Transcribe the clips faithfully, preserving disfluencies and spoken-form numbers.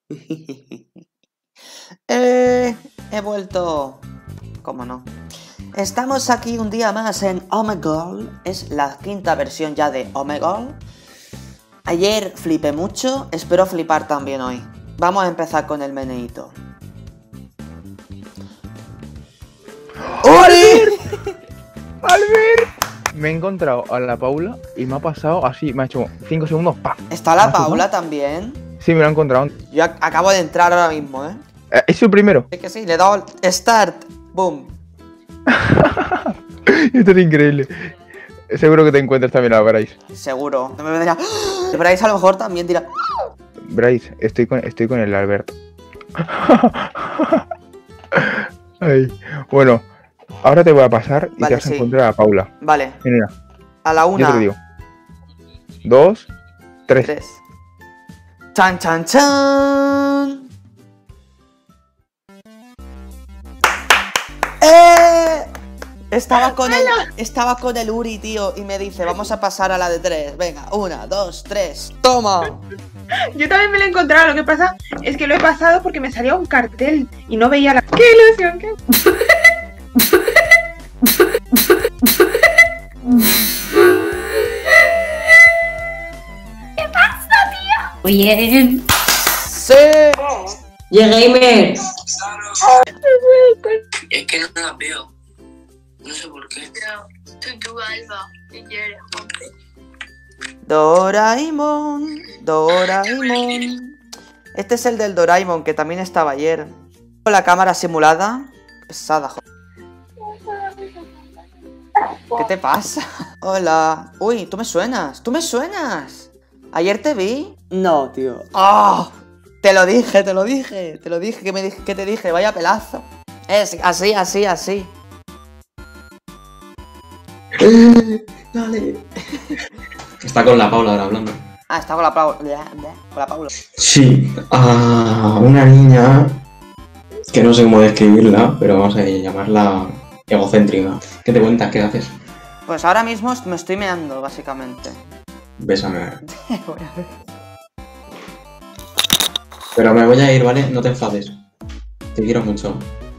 eh, he vuelto... ¿Cómo no? Estamos aquí un día más en Omegle. Es la quinta versión ya de Omegle. Ayer flipé mucho, espero flipar también hoy. Vamos a empezar con el meneíto. ¡Ori! ¡Albert! Me he encontrado a la Paula y me ha pasado así, me ha hecho cinco segundos, ¡pam! ¿Está la Paula también? Sí, me lo he encontrado. Yo ac acabo de entrar ahora mismo, ¿eh? eh ¿Es el primero? Sí que sí, le he dado Start, boom. Esto es increíble. Seguro que te encuentras también a Bryce. Seguro. No me dirá... Bryce a lo mejor también dirá... Bryce, estoy con, estoy con el Albert. Ay. Bueno, ahora te voy a pasar y vale, te vas sí. a encontrar a Paula. Vale. Mira. A la una. Yo te lo digo. Dos, tres. Tres. ¡Chan, chan, chan! ¡Eh! Estaba con el, estaba con el Uri, tío, y me dice, vamos a pasar a la de tres. Venga, una, dos, tres, ¡toma! Yo también me lo he encontrado, lo que pasa es que lo he pasado porque me salía un cartel y no veía la... ¡Qué ilusión! ¡Qué, ¿Qué pasa, tío? Bien. ¡Sí! ¡Yeah, gamer! Es que no las veo. No sé por qué. Tú, tú, Alba, si quieres, ponte. Doraemon, Doraemon. Este es el del Doraemon, que también estaba ayer. Con la cámara simulada. Pesada, joder. ¿Qué te pasa? Hola. Uy, tú me suenas, tú me suenas. ¿Ayer te vi? No, tío. ¡Oh! Te lo dije, te lo dije. Te lo dije, que, me dije, que te dije, vaya pelazo. Es así, así, así. Dale. Está con la Paula ahora hablando. Ah, está con la Paula. Con la Paula. Sí, a una niña que no sé cómo describirla, pero vamos a llamarla egocéntrica. ¿Qué te cuentas? ¿Qué haces? Pues ahora mismo me estoy meando, básicamente. Bésame. Pero me voy a ir, ¿vale? No te enfades. Te quiero mucho.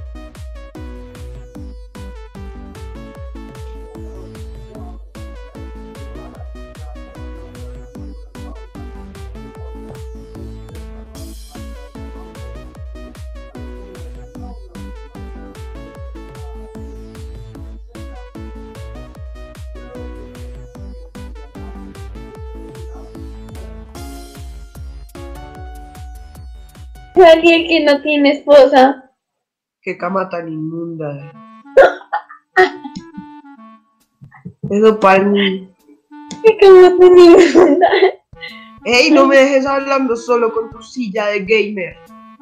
Alguien que no tiene esposa. Qué cama tan inmunda. Eso para mí. Qué cama tan inmunda. Ey, no me dejes hablando solo con tu silla de gamer.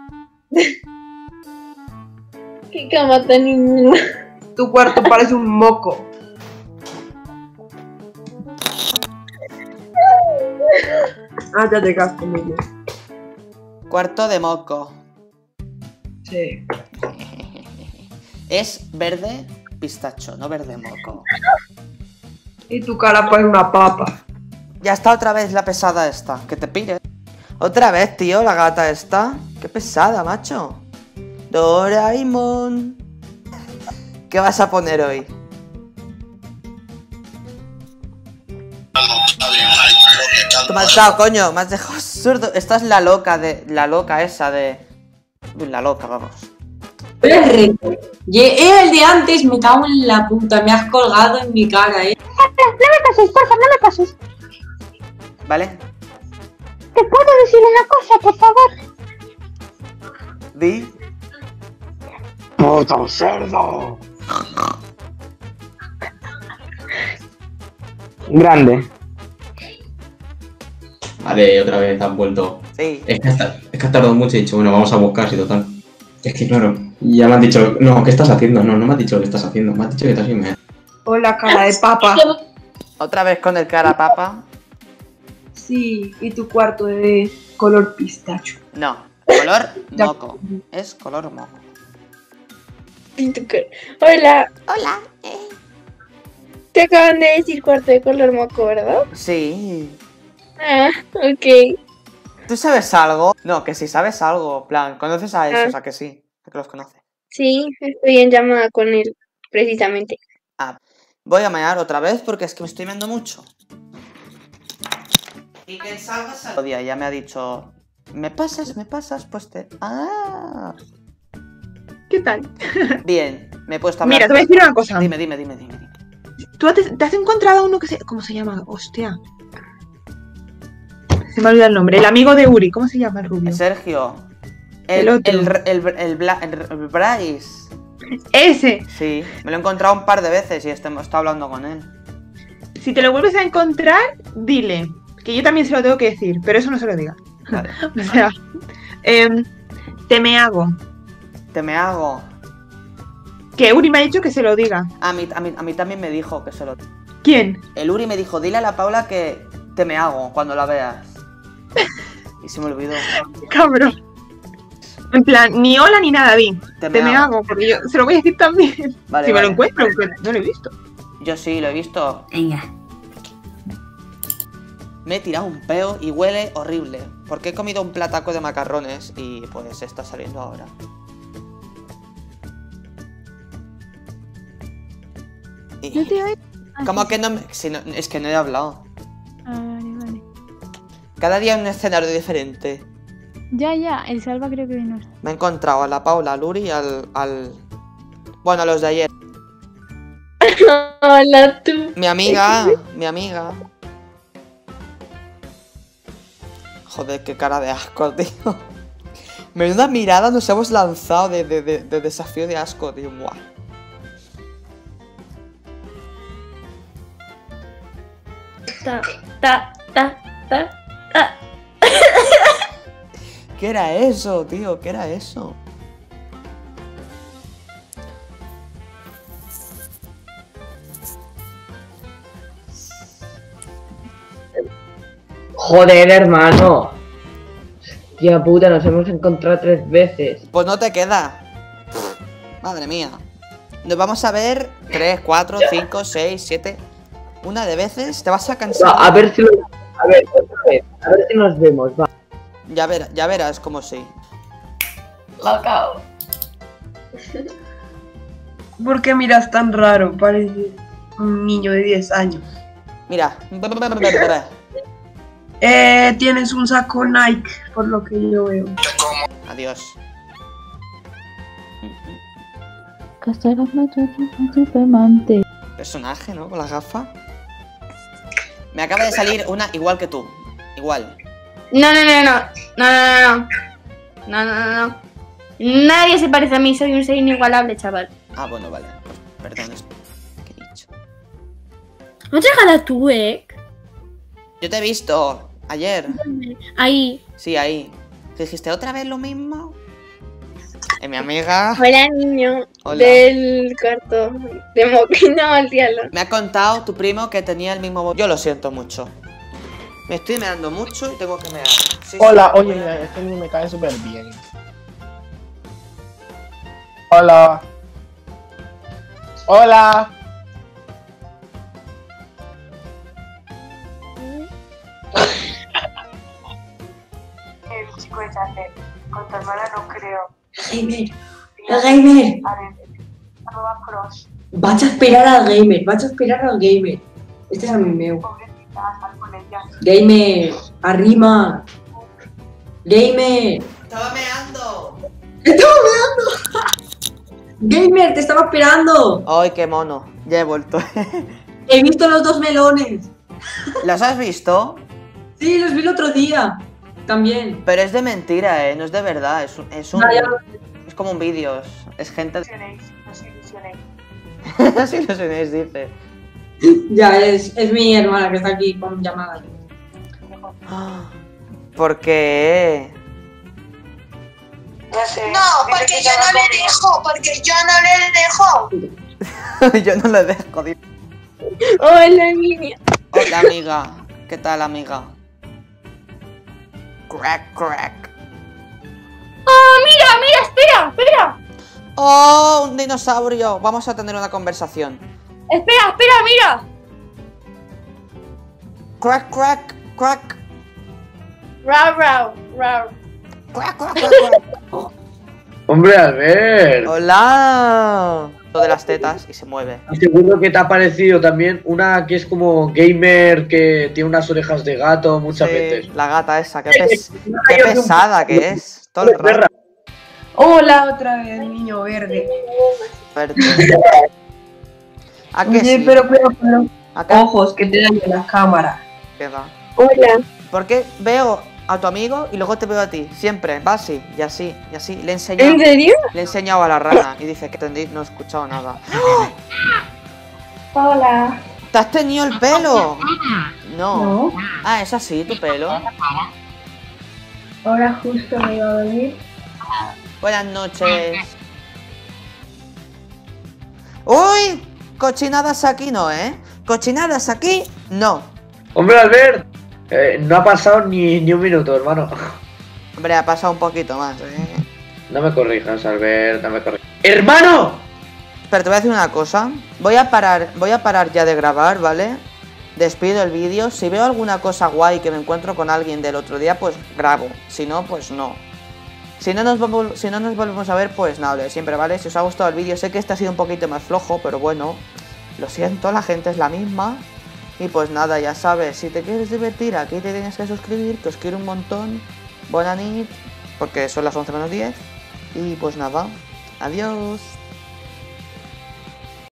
Qué cama tan inmunda. Tu cuarto parece un moco. Ah, ya te casco, muy bien. Cuarto de moco. Sí. Es verde pistacho, no verde moco. Y tu cara parece una papa. Ya está otra vez la pesada esta. Que te pille. Otra vez, tío, la gata esta. Qué pesada, macho. Doraemon. ¿Qué vas a poner hoy? ¿Qué me has dado, coño? Me has dejado absurdo. Esta es la loca de... La loca esa de... La loca, vamos. Es el de antes, me cago en la puta, me has colgado en mi cara, eh. No me pases, porfa, no me pases. ¿Vale? ¿Te puedo decir una cosa, por favor? Di. ¡Puto cerdo! Grande. Vale, otra vez has vuelto. Sí. Es que, has, es que has tardado mucho y he dicho, bueno, vamos a buscar, si total. Es que claro, ya me han dicho, no, ¿qué estás haciendo? No, no me has dicho lo que estás haciendo, me has dicho que estás bien. Me... Hola, cara de papa. Otra vez con el cara papa. Sí, y tu cuarto de color pistacho. No, color moco. Es color moco. Hola, Hola. te acaban de decir cuarto de color moco, ¿verdad? Sí. Ah, ok. ¿Tú sabes algo? No, que si sabes algo, plan, ¿conoces a esos? ¿A que sí? ¿A que los conoces? Sí, estoy en llamada con él, precisamente. Ah, voy a mear otra vez porque es que me estoy meando mucho. Y que salgas al día, ya me ha dicho, ¿me pasas, me pasas? Pues te... Ah. ¿Qué tal? Bien, me he puesto a hablar. Mira, te voy a decir una cosa. Dime, dime, dime, dime. dime. ¿Tú te, te has encontrado a uno que se... ¿Cómo se llama? Hostia. Se me ha olvidado el nombre. El amigo de Uri. ¿Cómo se llama el rubio? Sergio. El El, otro. el, el, el, el, Bla- el, el Bryce. Ese. Sí, me lo he encontrado un par de veces y este, estoy hablando con él. Si te lo vuelves a encontrar, dile. Que yo también se lo tengo que decir, pero eso no se lo diga. Vale. O sea, em, te me hago. Te me hago. Que Uri me ha dicho que se lo diga. A mí, a mí, a mí también me dijo que se lo... ¿Quién? El Uri me dijo, dile a la Paula que te me hago cuando la veas. Y se me olvidó. Cabrón. En plan, ni hola ni nada, di. Te Te me me hago. hago, porque yo se lo voy a decir también. Vale, si me vale. lo encuentro, aunque no lo he visto. Yo sí, lo he visto. Venga. Me he tirado un peo y huele horrible. Porque he comido un plataco de macarrones y pues está saliendo ahora. Y- No te oigo. ¿Cómo que no me...? Si no- es que no he hablado. Ah, vale, vale. Cada día un escenario diferente. Ya, ya, el Salva creo que no está. Me he encontrado a la Paula, al Uri y al... al... Bueno, a los de ayer. Hola, tú. Mi amiga, mi amiga. Joder, qué cara de asco, tío. Menuda mirada nos hemos lanzado de, de, de, de desafío de asco, tío. Buah. Ta, ta, ta, ta, ta. ¿Qué era eso, tío? ¿Qué era eso? Joder, hermano. Tía puta, nos hemos encontrado tres veces. Pues no te queda. Madre mía. Nos vamos a ver tres, cuatro, cinco, seis, siete. Una de veces. Te vas a cansar. Va, a ver si lo... A ver, otra vez. A ver si nos vemos, va. Ya, ver, ya verás como sí. La acabo. ¿Por qué miras tan raro? Parece un niño de diez años. Mira. Eh, tienes un saco Nike, por lo que yo veo. Adiós. Supermante. Personaje, ¿no? Con la gafa. Me acaba de salir una igual que tú. Igual. No, no, no, no. No, no, no. No, no, no, no. Nadie se parece a mí, soy un ser inigualable, chaval. Ah, bueno, vale. Pues, perdón. es- ¿Qué he dicho? ¿No te ganas tú, eh? Yo te he visto ayer. Ahí. Sí, ahí. ¿Te dijiste otra vez lo mismo? Eh, mi amiga. Hola, niño. Hola. Del cuarto de Moquino al cielo. Me ha contado tu primo que tenía el mismo... Yo lo siento mucho. Me estoy meando mucho y tengo que mear. Sí, Hola, sí. oye, este niño me cae súper bien. Hola. Hola. El chico es hacer. Con tu hermana no creo. Gamer. El gamer. A ver, arroba cross. Vaig a esperar al gamer. Vaig a esperar al gamer. Este és el meu. Pobrecita, estar con ella. Gamer. Arrima. Gamer. ¡Estaba meando! ¡Estaba meando! Gamer, te estaba esperando. ¡Ay, qué mono! Ya he vuelto. He visto los dos melones. ¿Los has visto? Sí, los vi el otro día. También. Pero es de mentira, ¿eh? No es de verdad. Es un... Es, un... Ah, ya lo- es como un vídeo. es- Es gente... No os ilusionéis. Así lo sonéis, dice. Ya, es, es mi hermana que está aquí con llamada. ¿Por qué? No sé. No, porque yo no le dejo, porque yo no le dejo. Yo no le dejo. di- Hola, niña. Hola, amiga. ¿Qué tal, amiga? Crack, crack. ¡Oh, mira, mira! ¡Espera, espera! ¡Oh, un dinosaurio! Vamos a tener una conversación. ¡Espera, espera, mira! Crack, crack, crack. Rau, rau, rau. Hombre, Albert. ¡Hola! Lo de las tetas y se mueve. Y seguro que te ha parecido también una que es como gamer, que tiene unas orejas de gato muchas Sí, veces. la gata esa, qué, pes- qué pesada que es. Todo el rato. Hola otra vez, niño verde. Verte. ¿A qué Oye, sí? pero, pero, pero. ¿A qué? Ojos que te dan en la cámara. ¿Qué va? Hola. Porque veo a tu amigo y luego te veo a ti. Siempre, va así, y así, y así. Le he enseñado, ¿En serio? le he enseñado a la rana y dice que entendí, no he escuchado nada. Hola. ¿Te has tenido el pelo? No. No. Ah, es así tu pelo. Ahora justo me iba a dormir. Buenas noches. ¡Uy! Cochinadas aquí no, ¿eh? Cochinadas aquí no. Hombre, Albert. eh, no ha pasado ni, ni un minuto, hermano. Hombre, ha pasado un poquito más, ¿eh? No me corrijas, Albert, no me corrijas. ¡Hermano! Pero te voy a decir una cosa. Voy a parar, voy a parar ya de grabar, ¿vale? Despido el vídeo. Si veo alguna cosa guay que me encuentro con alguien del otro día, pues grabo. Si no, pues no. Si no nos, vol- si no nos volvemos a ver, pues nada, lo de siempre, ¿vale? Si os ha gustado el vídeo, sé que este ha sido un poquito más flojo, pero bueno, lo siento, la gente es la misma. Y pues nada, ya sabes, si te quieres divertir, aquí te tienes que suscribir, que os quiero un montón. Buena nit, porque son las once menos diez. Y pues nada, adiós.